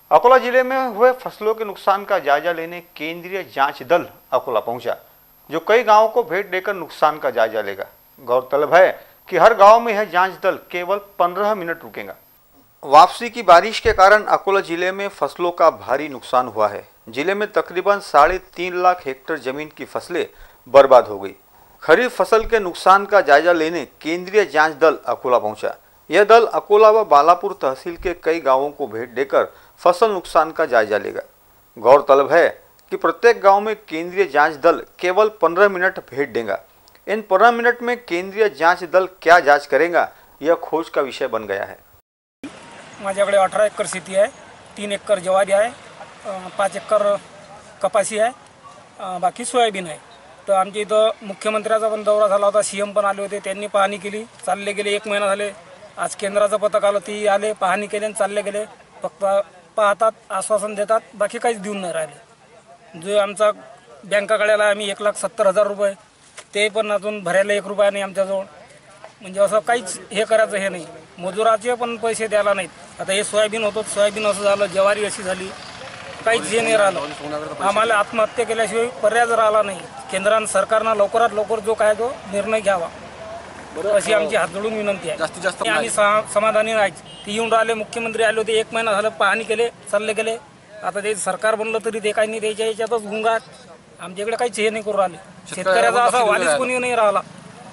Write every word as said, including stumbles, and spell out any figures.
अकोला जिले में हुए फसलों के नुकसान का जायजा लेने केंद्रीय जांच दल अकोला पहुंचा, जो कई गांवों को भेंट देकर नुकसान का जायजा लेगा। गौरतलब है कि हर गांव में यह जांच दल केवल पंद्रह मिनट रुकेगा। वापसी की बारिश के कारण अकोला जिले में फसलों का भारी नुकसान हुआ है। जिले में तकरीबन साढ़े तीन लाख हेक्टेयर जमीन की फसलें बर्बाद हो गई। खरीफ फसल के नुकसान का जायजा लेने केंद्रीय जांच दल अकोला पहुंचा। यह दल अकोला व बालापुर तहसील के कई गांवों को भेंट देकर फसल नुकसान का जायजा लेगा। गौरतलब है कि प्रत्येक गांव में केंद्रीय जांच दल केवल पंद्रह मिनट भेंट देगा। इन पंद्रह मिनट में केंद्रीय जांच दल क्या जांच करेगा, यह खोज का विषय बन गया है। माझ्याकडे अठरा एकर शेती आहे, तीन एकर ज्वारी आहे, पाच एकर कपासी आहे, बाकी सोयाबीन आहे। तर आमच्या इथं मुख्यमंत्र्याचा पण दौरा झाला होता, सीएम पण आले होते, त्यांनी पाहणी केली, चालले गेले। एक महिना झाले, आज केंद्राचं पथक आलं, ती आले, पाहणी केली आणि चालले गेले। फक्त पाहतात, आश्वासन देतात, बाकी काहीच देऊन नाही राहिले। जो आमचा बँकाकडे आला, आम्ही एक लाख सत्तर हजार रुपये, ते पण अजून भरायला एक रुपया नाही आमच्याजवळ। म्हणजे असं काहीच हे करायचं हे नाही, मजुराचे पण पैसे द्यायला नाहीत। आता हे सोयाबीन होतं, सोयाबीन असं झालं, ज्वारी अशी झाली, काहीच हे नाही राहिलं। आम्हाला आत्महत्या केल्याशिवाय पर्याय राहिला नाही। केंद्रानं सरकारनं लवकरात लवकर जो काय तो निर्णय घ्यावा, अशी आमची हात जोडून विनंती आहे। आम्ही समाधानी नाही। ती येऊन राहिले, मुख्यमंत्री आले होते, एक महिना झालं, पाहणी केले, चालले गेले। आता ते सरकार बनलं तरी ते काही नाही, त्याच्या याच्यातच गुंगाट। आमच्याकडे काहीच हे नाही करू राहिले। शेतकऱ्याचा असा वालीच कोणी नाही राहिला।